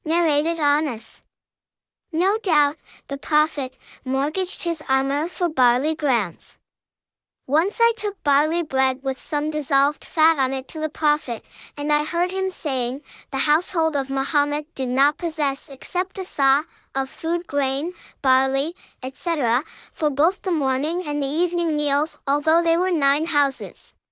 Narrated Anas. No doubt, the Prophet mortgaged his armor for barley grounds. Once I took barley bread with some dissolved fat on it to the Prophet, and I heard him saying, "The household of Muhammad did not possess except a sa of food grain, barley, etc., for both the morning and the evening meals, although they were 9 houses."